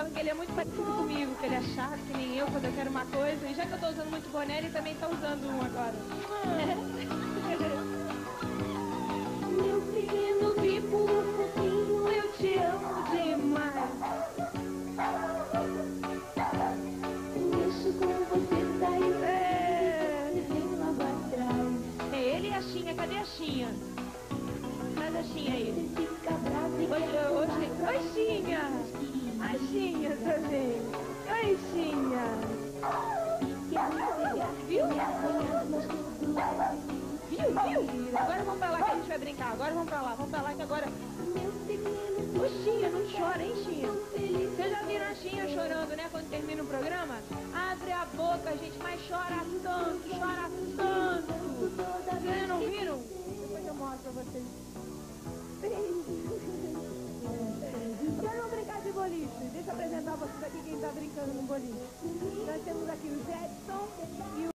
falavam que ele é muito parecido comigo, que ele é chato, que nem eu, quando eu quero uma coisa. E já que eu tô usando muito boné, ele também tá usando um agora. Meu pequeno bico fofinho, eu te amo demais. Mexo com você, daí vem logo atrás. É ele e a Xinha, cadê a Xinha? Cadê a Xinha aí? Você fica brava e Oi, Xinha! A Xinha também. Oi, Xinha! Viu? Viu? Agora vamos pra lá que a gente vai brincar. Agora vamos pra lá que agora... Ô, Xinha, não chora, hein, Xinha? Vocês já viram a Xinha chorando, né, quando termina o programa? Abre a boca, gente, mas chora tanto, chora tanto. Vocês não viram? Depois eu mostro pra vocês. Agora vamos brincar de boliche. Deixa eu apresentar vocês aqui quem tá brincando no boliche. Nós temos aqui o Jetson e o...